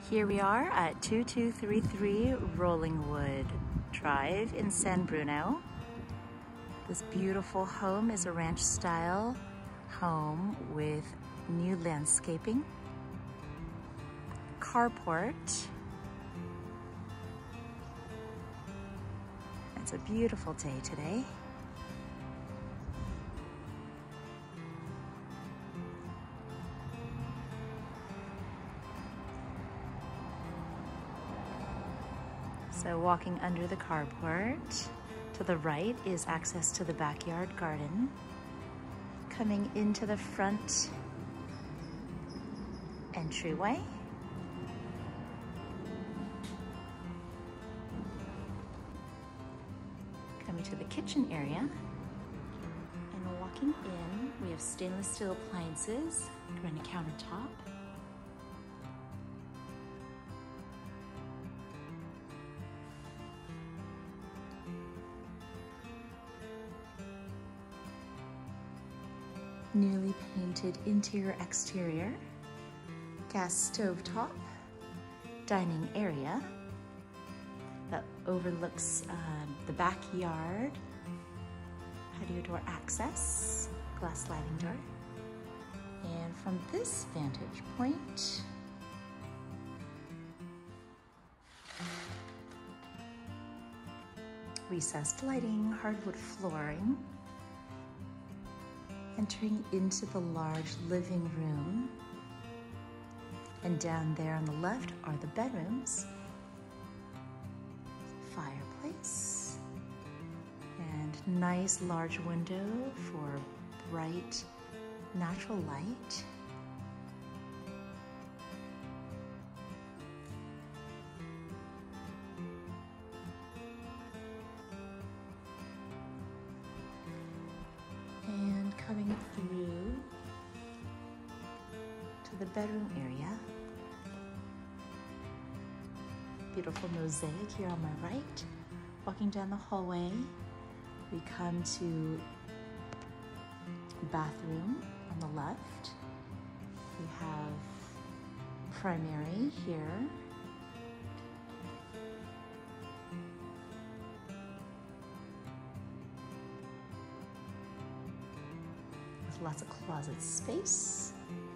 Here we are at 2233 Rollingwood Drive in San Bruno. This beautiful home is a ranch style home with new landscaping, carport. It's a beautiful day today. So walking under the carport, to the right is access to the backyard garden. Coming into the front entryway. Coming to the kitchen area. And walking in, we have stainless steel appliances, granite countertop. Newly painted interior exterior, gas stove top, dining area that overlooks the backyard, patio door access, glass sliding door. And from this vantage point, recessed lighting, hardwood flooring, entering into the large living room. And down there on the left are the bedrooms, fireplace, and nice large window for bright natural light. And coming through to the bedroom area. Beautiful mosaic here on my right. Walking down the hallway, we come to bathroom on the left. We have primary here. Lots of closet space.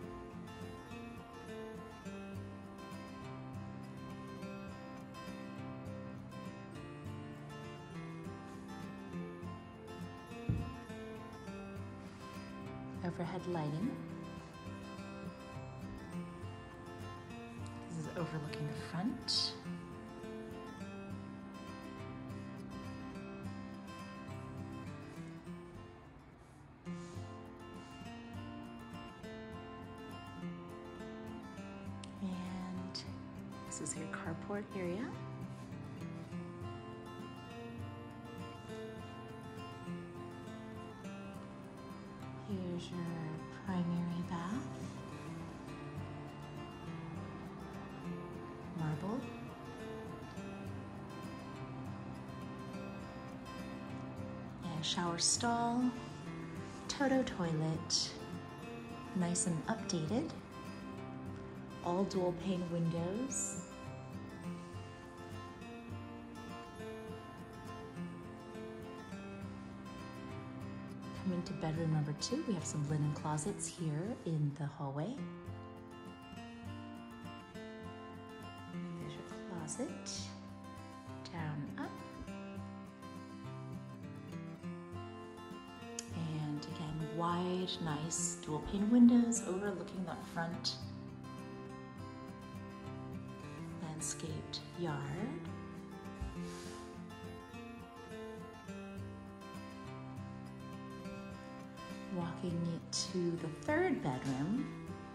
Overhead lighting. This is overlooking the front. This is your carport area. Here's your primary bath. Marble. And shower stall. Toto toilet. Nice and updated. All dual pane windows. Coming to bedroom number 2, we have some linen closets here in the hallway. There's your closet. Down, up. And again, wide, nice dual pane windows overlooking that front landscaped yard. Walking it to the third bedroom.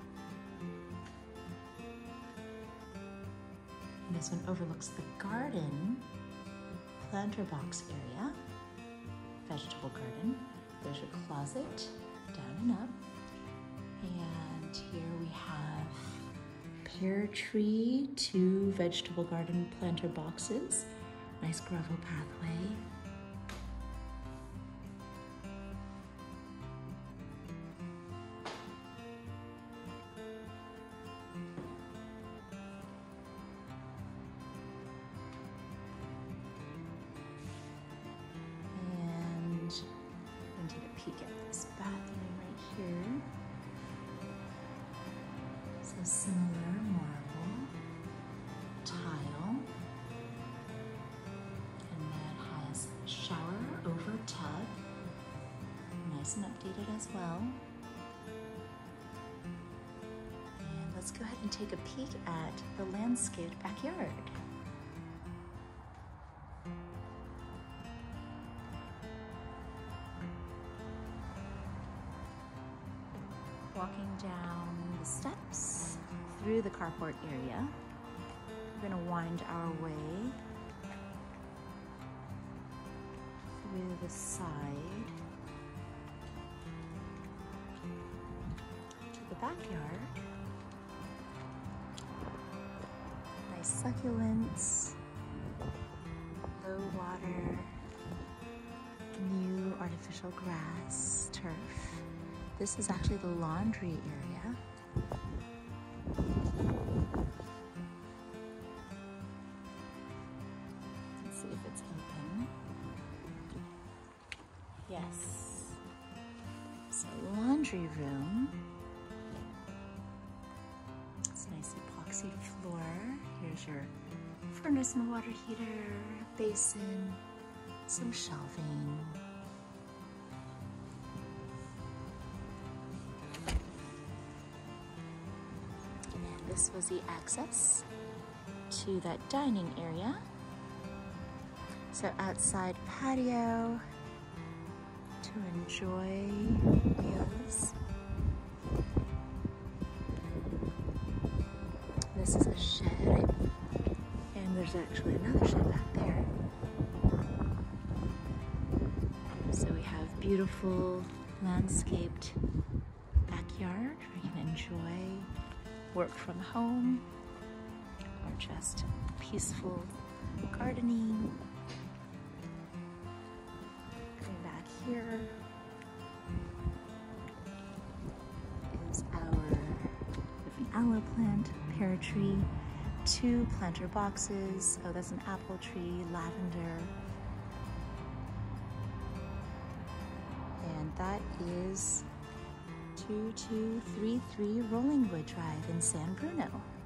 And this one overlooks the garden, planter box area, vegetable garden. There's your closet, down and up. And here we have pear tree, 2 vegetable garden planter boxes, nice gravel pathway. peek at this bathroom right here. So similar marble, tile, and that has shower over tub, nice and updated as well. And let's go ahead and take a peek at the landscaped backyard. Walking down the steps through the carport area, we're going to wind our way through the side to the backyard. Nice succulents, low water, new artificial grass, turf. This is actually the laundry area. Let's see if it's open. Yes. So laundry room. It's a nice epoxy floor. Here's your furnace and water heater, basin, some shelving. This was the access to that dining area. So outside patio to enjoy meals. This is a shed, and there's actually another shed back there. So we have beautiful landscaped backyard where you can enjoy work from home or just peaceful gardening. Coming back here is our aloe plant, pear tree, 2 planter boxes. Oh, that's an apple tree, lavender. And that is 2233 Rollingwood Drive in San Bruno.